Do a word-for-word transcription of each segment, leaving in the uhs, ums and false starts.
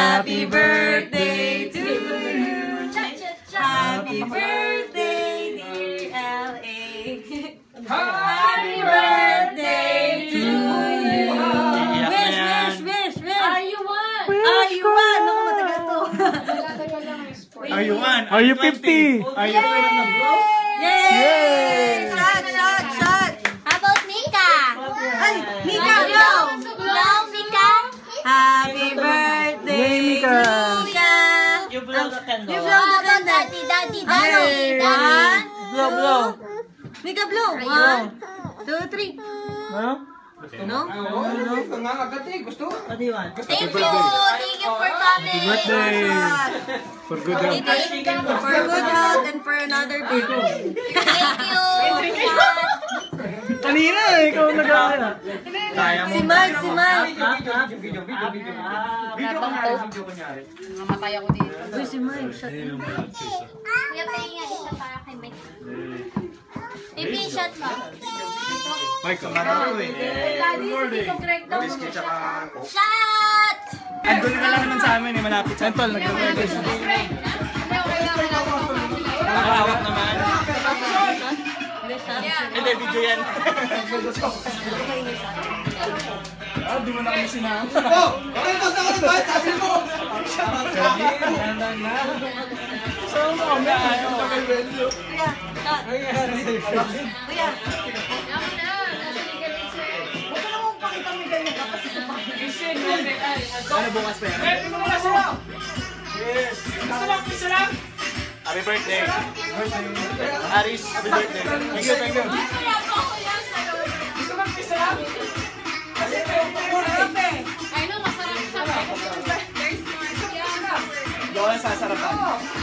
Happy birthday to you. Happy birthday, dear L A. Happy birthday to you. Wish, wish, wish, wish. Are you one? Are you one? Naku, matagal to. Are you one? Are you fifty? Are you one? Yay! Shot, shot, shot. How about Mika? Ay, Mika, blow. Blow, Mika. Happy birthday, Mika. Mika. You blow the candle. You blow the candle. Daddy, daddy, Hey, daddy. one. Blow, blow. Mika, blow. One, two, three. Huh? No? Gusto? What do you want? Thank you. Thank you for coming. Happy birthday. For good health. For good health and for another baby. Thank you. Kanina, ikaw nag-aaya. Kaya mo. Si Mike, si Mike. Video, video, video, video. Video ko nyari, video ko nyari. Mamatay ako dito. Uy, si Mike. Shot. Kuya, pahinga isa para kay Mike. Pipi, shot mo. Mike, Ano ko eh. Whiskey tsaka coke. Shot! Andun ka lang naman sa amin eh, malapit sa Sentol, nag-birthday siya. nakakawak naman. Hindi, video yan. Ah, di mo na kami sinama. Oh! Okay, basta ka ng bata! Sabi mo! Saan mo kami? Kuya, shot. Kuya. Huwag ka namang pakita mo ganyan ka kasi sa Ano bukas pa yan? Yes! Gusto lang, gusto lang! Happy birthday. Aris, happy birthday. Thank you, thank you. Gusto lang, gusto lang! Kasi ito yung pagmula! I know, masarap siya. There's more. Yeah. Doon sa sarapan.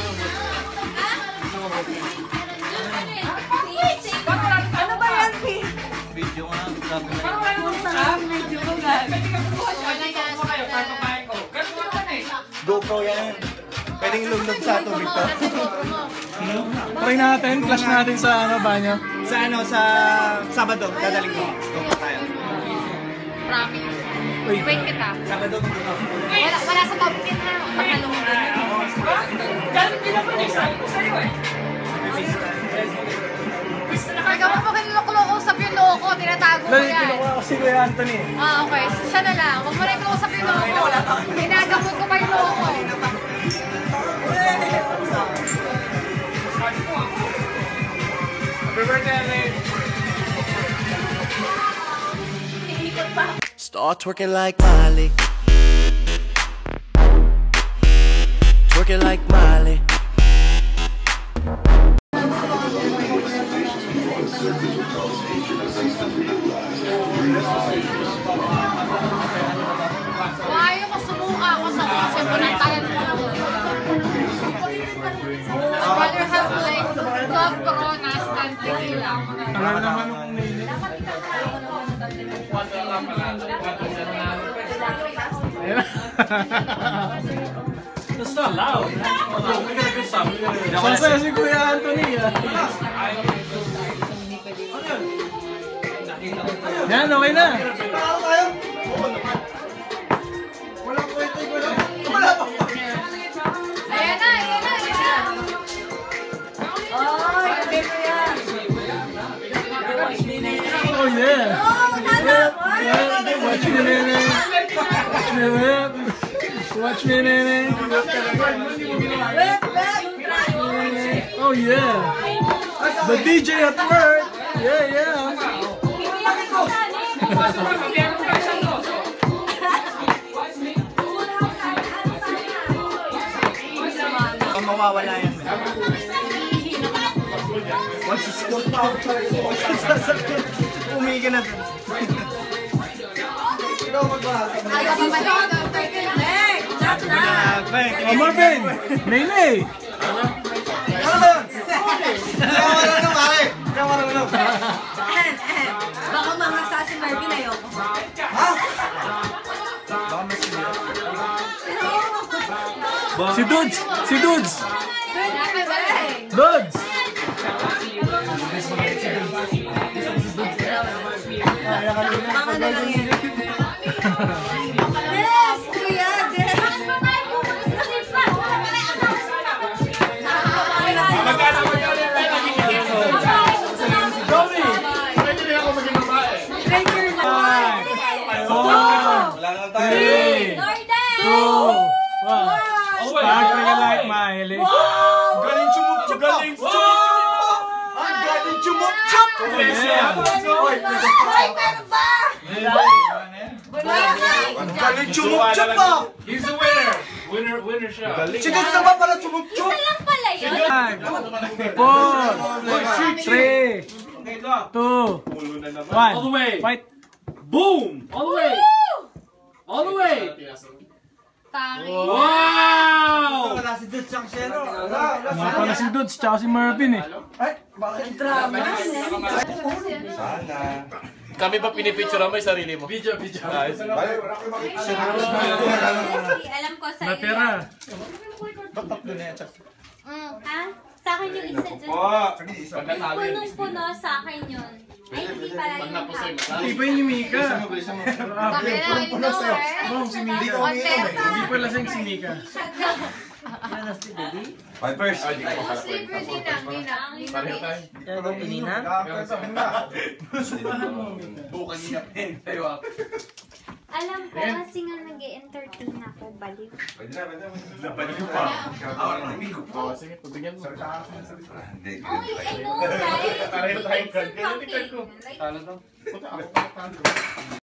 Ano ba yan, P? Video nga. Grabe na yan. Ang video ko nga. GoPro yan. Pwedeng ilunod sa tubig to. Try natin, flash natin sa ano, banyo. Sa ano, sa Sabado, dadaling ko. GoPro tayo. Promise. Uy, Wait kita. Sabado, GoPro. Wala, wala sa top pin na. Pagkalungan na. Galing pinapagisan ko sa'yo eh! Kaya mo po kinulok-usap yung loo ko, tinatago ko lagi yan. kinukuha ko si Kuya Anthony. Ah, okay. Siya na lang. Huwag mo na ikinuusap yung loo ko. Ginagamot ko pa yung loo ko. Happy birthday, Start twerking like Miley. Twerking like Miley. Ayaw ko sumuka ako sa kasi punantayan ko. I'd rather have like twelve coronas than tequila. Tagal naman nung umiinit. Ayan. That's not loud! Masaya si Kuya Anthony ah. Yan, okay na. Tao tayo! Walang kwento yung wala! Wala pa! Ayan na, ayan na, ayan na. Oh, sabi ko yan. Oh yeah. Oh, nana. Yeah, watch me, nene. Watch me, whip. Watch me, nene. Whip, whip. Oh yeah. The D J at work. Yeah, yeah. Ang mawawala yan. Once it's scooped out, Umigil na dun. Ikaw magbahasa. Ayaw pa ba daw? Hey, shot na. oh Marvin, Nene. Ano ba yun? Kaya wala nung pare! Kaya wala nung! Baka mahasa si Marvin ayoko. Ha? Si Dudes, si Dudes. Happy birthday. Dudes. Baka na lang yan. Yes, kuya, yes. Hoy, meron ba? Wala nga. Galing chumup-chup pa! He's the winner. Winner, winner siya. Chicken sa ba pala chumup-chup? Isa lang pala yun. Five, four, three, two, one. All the way. Fight. Boom! All the way. All the way. Pangit. Wow! Wala si Dude siyang shero. Wala, wala. Mga pala si Dudes, tsaka si Mervin eh. Ay, bakit? Kami ba pinipicture mo yung sarili mo? Video, video. Kasi alam ko sa iyo. Natira. Mm, ha? Sa akin yung isa dyan. Punong-puno sa akin yun. Ay, hindi pala yun. Hindi pa yung Mika. Kami na, you know her. Mom, si Mika. Contenta. Hindi pa lasing si Mika. Vipers. Sleeper din lang, din lang. Pareho tayo. Bukan niya pen tayo. Alam ko kasi nga nag-e-entertain ako, baliw. Napaliw pa. Oh, sige, pagbigyan mo. Oh, I know, right? Pareho tayong card. It's something. Talo daw.